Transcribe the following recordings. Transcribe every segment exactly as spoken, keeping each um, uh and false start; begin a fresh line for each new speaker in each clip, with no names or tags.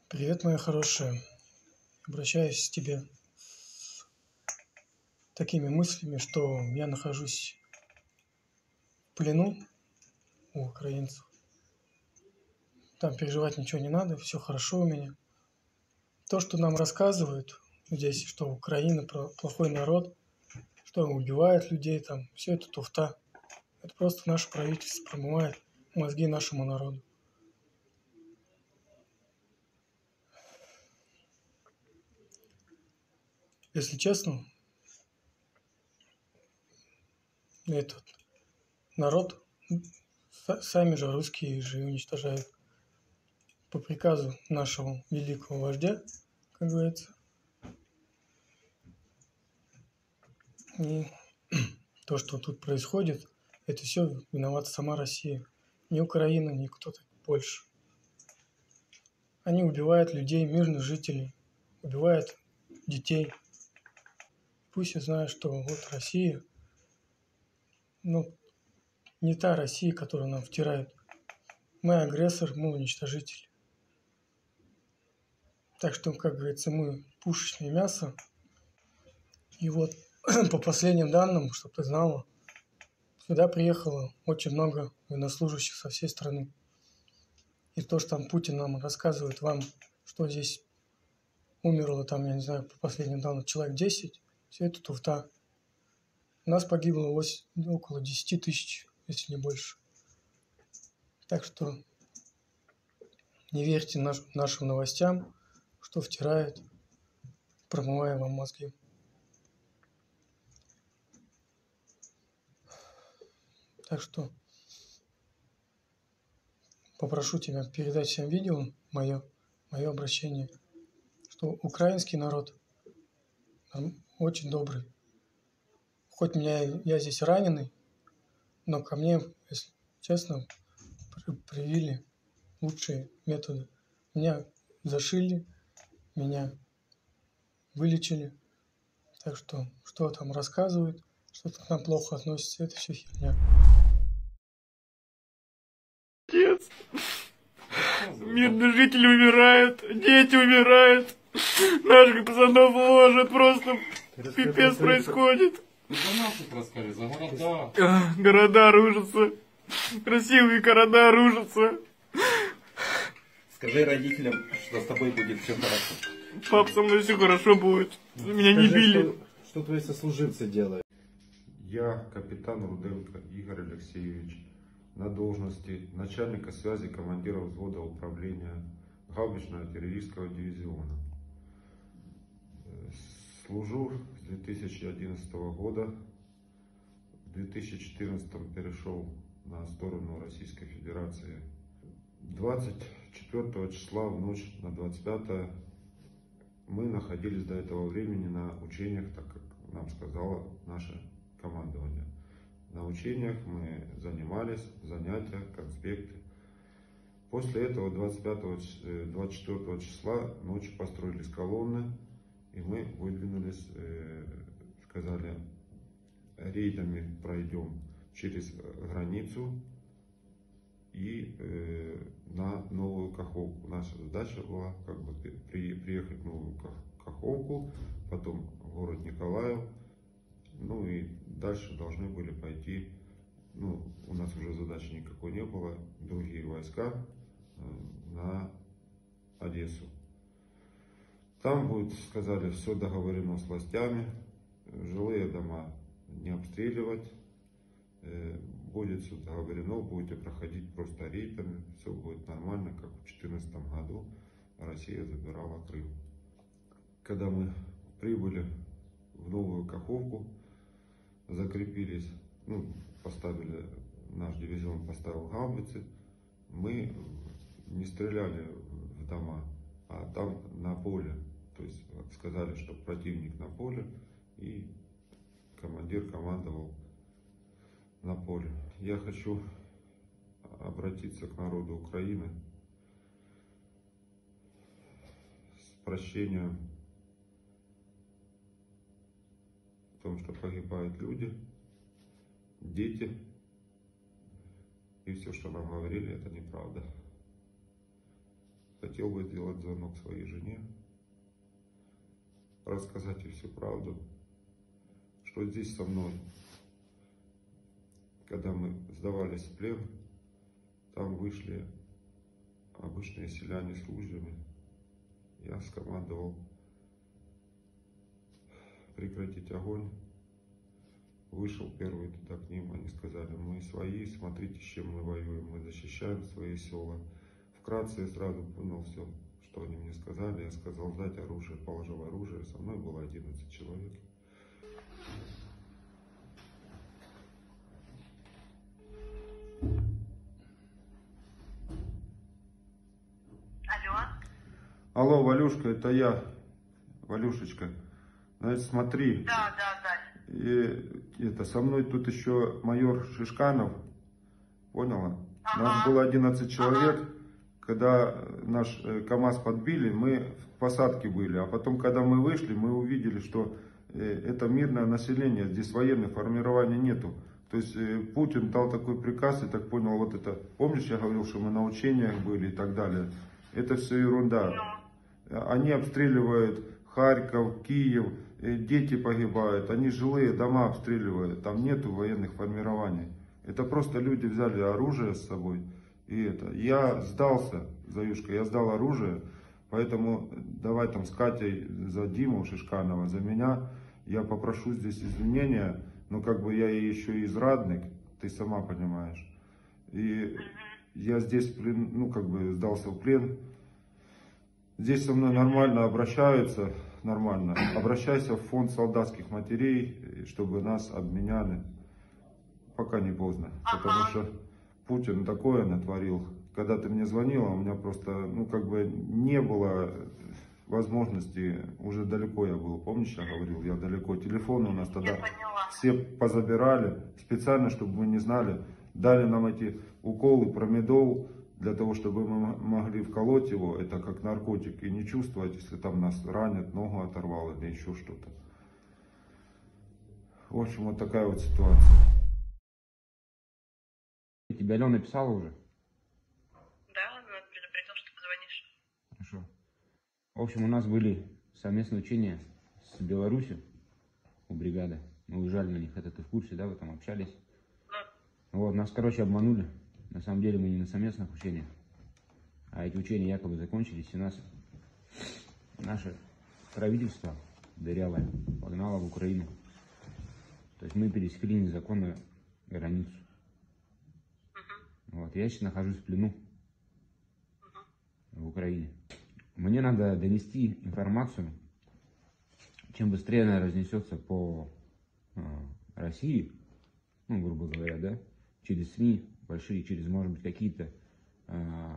Привет, моя хорошая. Обращаюсь к тебе с такими мыслями, что я нахожусь в плену у украинцев. Там переживать ничего не надо, все хорошо у меня. То, что нам рассказывают здесь, что Украина плохой народ, что убивает людей там, все это туфта. Это просто наше правительство промывает мозги нашему народу. Если честно, этот народ сами же русские же уничтожают по приказу нашего великого вождя, как говорится. И то, что тут происходит, это все виновата сама Россия. Не Украина, не кто-то больше. Они убивают людей, мирных жителей, убивают детей. Пусть я знаю, что вот Россия, ну, не та Россия, которую нам втирают. Мы агрессор, мы уничтожитель. Так что, как говорится, мы пушечное мясо. И вот по последним данным, чтобы ты знала, сюда приехало очень много военнослужащих со всей страны. И то, что там Путин нам рассказывает вам, что здесь умерло, там, я не знаю, по последним данным, человек десять, все это туфта. У нас погибло около десять тысяч, если не больше. Так что не верьте наш, нашим новостям, что втирают, промывая вам мозги. Так что попрошу тебя передать всем видео мое, мое обращение, что украинский народ очень добрый. Хоть меня, я здесь раненый, но ко мне, если честно, привили лучшие методы. Меня зашили, меня вылечили. Так что, что там рассказывают, что-то к нам плохо относится, это все херня.
Отец, мирные жители умирают, дети умирают, наших пацанов ложат, просто пипец происходит.
За нас тут расскажи, за города.
Города рушатся, красивые города рушатся.
Скажи родителям, что с тобой будет все хорошо.
Пап, со мной все хорошо будет, меня не
Скажи,
били.
Что, что твои сослуживцы делают?
Я, капитан Руденко Игорь Алексеевич, на должности начальника связи командира взвода управления гаубичного артиллерийского дивизиона. Служу с две тысячи одиннадцатого года. В две тысячи четырнадцатом перешел на сторону Российской Федерации. двадцать четвёртого числа в ночь на двадцать пятое мы находились до этого времени на учениях, так как нам сказала наше командование. На учениях мы занимались, занятия, конспекты. После этого двадцать пятого, двадцать четвёртого числа ночью построились колонны, и мы выдвинулись, сказали, рейдами пройдем через границу и на Новую Каховку. Наша задача была как бы при, приехать в Новую Каховку, потом в город Николаев. Ну и дальше должны были пойти, ну, у нас уже задачи никакой не было, другие войска на Одессу. Там будет, сказали, все договорено с властями, жилые дома не обстреливать, будет все договорено, будете проходить просто рейдами, все будет нормально, как в две тысячи четырнадцатом году Россия забирала Крым. Когда мы прибыли в Новую Каховку, закрепились, ну, поставили, наш дивизион поставил гаубицы, мы не стреляли в дома, а там на поле, то есть сказали, что противник на поле, и командир командовал на поле. Я хочу обратиться к народу Украины с прощением в том, что погибают люди, дети, и все, что нам говорили, это неправда. хотел бы сделать звонок своей жене, рассказать ей всю правду, что здесь со мной, когда мы сдавались в плен, там вышли обычные селяне с ружьями. Я скомандовал прекратить огонь. Вышел первый туда к ним, они сказали: мы свои, смотрите, с чем мы воюем, мы защищаем свои села. Вкратце я сразу понял все, что они мне сказали. Я сказал: дать оружие, положил оружие, со мной было одиннадцать человек.
Алло.
Алло, Валюшка, это я, Валюшечка. Значит, смотри.
Да, да, да.
И это, со мной тут еще майор Шишканов, поняла?
Ага.
Нас было одиннадцать человек.
Ага.
Когда наш КАМАЗ подбили, мы в посадке были. А потом, когда мы вышли, мы увидели, что это мирное население, здесь военных формирований нету. То есть Путин дал такой приказ, я так понял, вот это, помнишь, я говорил, что мы на учениях были и так далее. Это все ерунда. Они обстреливают Харьков, Киев, дети погибают, они жилые дома обстреливают, там нету военных формирований. Это просто люди взяли оружие с собой. И это, я сдался, Заюшка, я сдал оружие, поэтому давай там с Катей за Диму Шишканова, за меня, я попрошу здесь извинения, но как бы я еще и израдник, ты сама понимаешь. И я здесь, ну как бы сдался в плен, здесь со мной нормально обращаются, нормально. Обращайся в фонд солдатских матерей, чтобы нас обменяли, пока не поздно, потому что Путин такое натворил. Когда ты мне звонила, у меня просто, ну, как бы не было возможности, уже далеко я был, помнишь, я говорил, я далеко, телефоны у нас тогда все позабирали, специально, чтобы мы не знали, дали нам эти уколы промедол, для того, чтобы мы могли вколоть его, это как наркотик, и не чувствовать, если там нас ранят, ногу оторвало или еще что-то. В общем, вот такая вот ситуация.
Тебе Алена писала уже?
Да, она предупредила, что позвонишь.
Хорошо. В общем, у нас были совместные учения с Беларусью у бригады. Мы уезжали на них, это ты в курсе, да, вы там общались?
Да.
Вот, нас, короче, обманули. На самом деле мы не на совместных учениях. А эти учения якобы закончились, и нас наше правительство дырявое погнало в Украину. То есть мы пересекли незаконную границу. Вот, я сейчас нахожусь в плену в Украине. Мне надо донести информацию, чем быстрее она разнесется по э, России, ну, грубо говоря, да, через СМИ большие, через, может быть, какие-то... Э,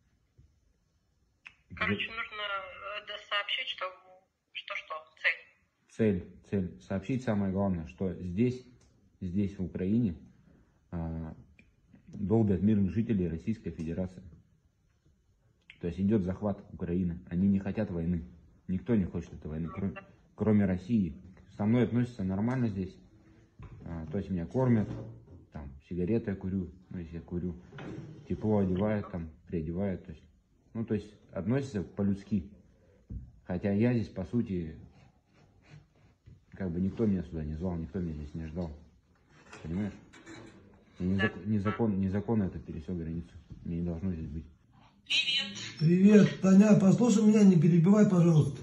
Короче, нужно сообщить, что, что, что, цель.
Цель, цель. Сообщить самое главное, что здесь, здесь, в Украине, э, долбят мирных жителей Российской Федерации. То есть идет захват Украины. Они не хотят войны. Никто не хочет этой войны, кроме, кроме России. Со мной относятся нормально здесь. А, то есть меня кормят, там, сигареты я курю, ну, если я курю. Тепло одевают, там, приодевают. То есть, ну, то есть относятся по-людски. Хотя я здесь, по сути, как бы никто меня сюда не звал, никто меня здесь не ждал. Понимаешь? Незакон, незакон, незаконно это пересек границу. Мне не должно здесь быть.
Привет.
Привет, Таня, послушай меня, не перебивай, пожалуйста.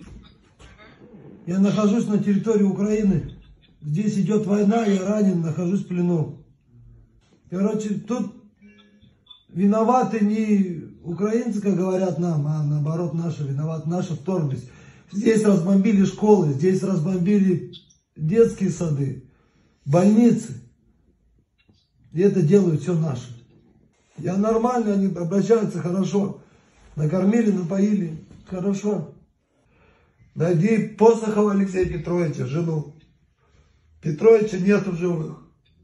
Я нахожусь на территории Украины. Здесь идет война, я ранен, нахожусь в плену. Короче, тут виноваты не украинцы, как говорят нам, а наоборот наши виноваты, наши вторглись. Здесь разбомбили школы, здесь разбомбили детские сады, больницы. И это делают все наши. Я нормально, они обращаются хорошо. Накормили, напоили, хорошо. Найди Посохова Алексея Петровича, жену. Петровича нету в живых.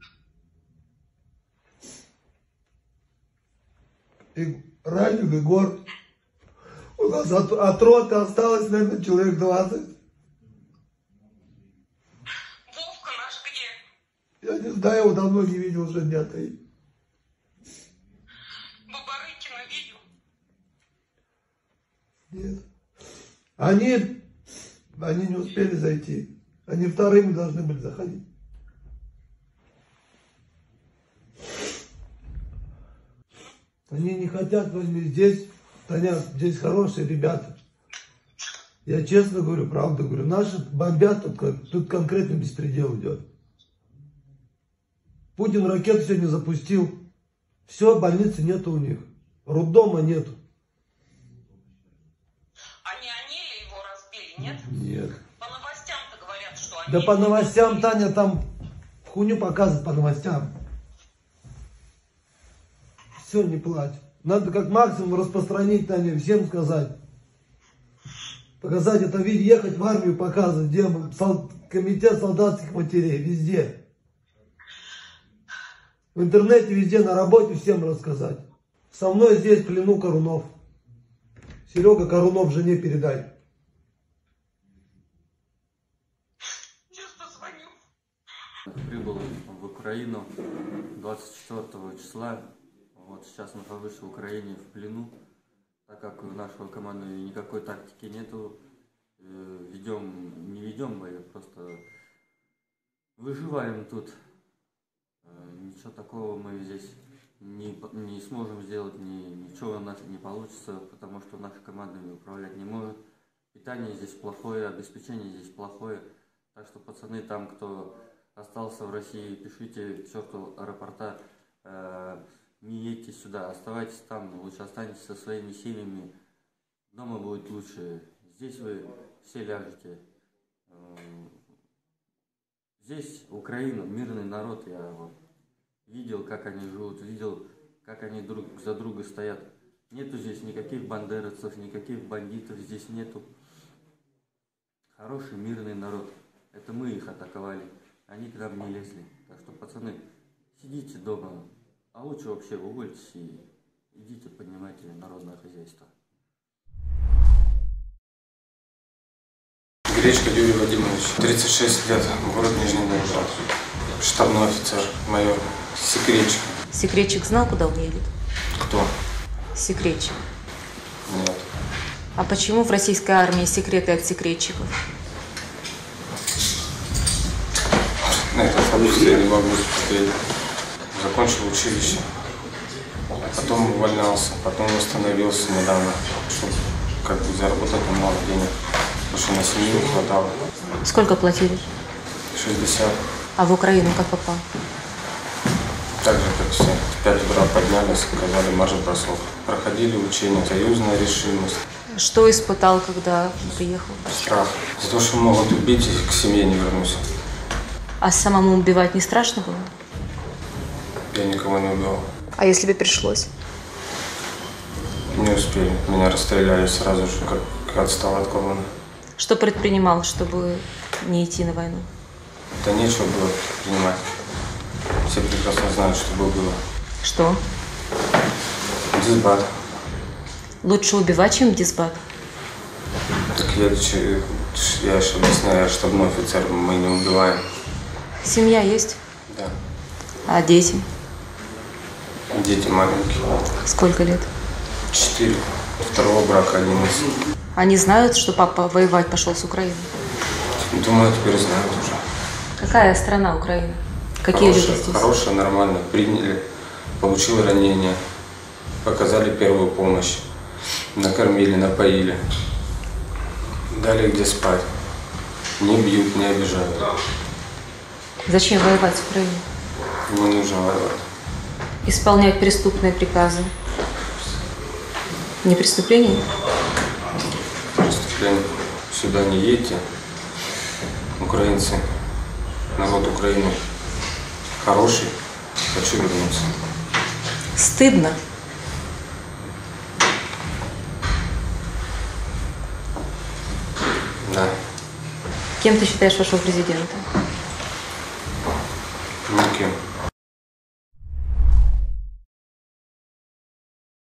И раненых Егор. У нас от, от роты осталось, наверное, человек двадцать.
Вовка наш где?
Я не знаю, его давно не видел, уже дня три.
Бабарыкина видел?
Нет. Они, они не успели зайти. Они вторыми должны были заходить. Они не хотят войны здесь. Таня, здесь хорошие ребята. Я честно говорю, правду говорю. Наши бомбят, тут, тут конкретно беспредел идет. Путин ракету сегодня запустил. Все, больницы нету у них. Роддома нету.
Они, они ли его разбили, нет?
Нет.
По новостям-то говорят, что они...
Да по новостям, Таня, там хуйню показывают по новостям. Все, не плачь. Надо как максимум распространить, Таня, всем сказать. Показать это видео, ехать в армию, показывать, где мы, сол, комитет солдатских матерей, везде. В интернете, везде, на работе всем рассказать. Со мной здесь в плену Корунов. Серега Корунов жене передай.
Сейчас позвоню.
Прибыл в Украину двадцать четвёртого числа. Вот сейчас нахожусь в Украине в плену, так как у нашего командования никакой тактики нету, ведем, не ведем бои, просто выживаем тут. Ничего такого мы здесь не, не сможем сделать, ни, ничего у нас не получится, потому что наше командование управлять не может. Питание здесь плохое, обеспечение здесь плохое, так что пацаны там, кто остался в России, пишите к черту аэропорта. Не едьте сюда, оставайтесь там, лучше останьтесь со своими семьями, дома будет лучше. Здесь вы все ляжете. Здесь Украина, мирный народ, я вот видел, как они живут, видел, как они друг за друга стоят. Нету здесь никаких бандеровцев, никаких бандитов здесь нету. Хороший мирный народ. Это мы их атаковали, они к нам не лезли. Так что, пацаны, сидите дома. А лучше вообще увольтесь и идите поднимайте народное хозяйство.
Гречка Юрий Вадимович, тридцать шесть лет, город Нижний Новгород. Штабной офицер, майор. Секретчик.
Секретчик знал, куда он едет?
Кто?
Секретчик.
Нет.
А почему в российской армии секреты от секретчиков?
На этот вопрос я не могу ответить. Закончил училище, потом увольнялся, потом восстановился недавно, чтобы как бы заработать немного денег, потому что на семью не хватало.
Сколько платили?
шестьдесят.
А в Украину как попал?
Так же, как все. В пять утра поднялись, сказали марш-бросок. Проходили учения, союзная решимость.
Что испытал, когда приехал?
Страх. За то, что могут убить и к семье не вернусь.
А самому убивать не страшно было?
Я никого не убил.
А если бы пришлось?
Не успели. Меня расстреляли сразу же, как, как отстал от колонны.
Что предпринимал, чтобы не идти на войну?
Да нечего было предпринимать. Все прекрасно знают, что было.
Что?
Дисбат.
Лучше убивать, чем дисбат?
Так я, я же объясняю, я штабной офицер, мы не убиваем.
Семья есть?
Да.
А дети?
Дети маленькие.
Сколько лет?
Четыре. Второго брака одиннадцать.
Они знают, что папа воевать пошел с Украины?
Думаю, теперь знают уже.
Какая страна Украина? Какие
хорошая,
люди здесь?
Хорошая, нормально. Приняли, получил ранение, показали первую помощь, накормили, напоили, дали где спать. Не бьют, не обижают.
Зачем воевать с Украиной?
Не нужно воевать.
Исполнять преступные приказы. Не преступление?
Преступление. Сюда не едьте. Украинцы, народ Украины хороший. Хочу вернуться.
Стыдно.
Да.
Кем ты считаешь вашего президента?
Никем.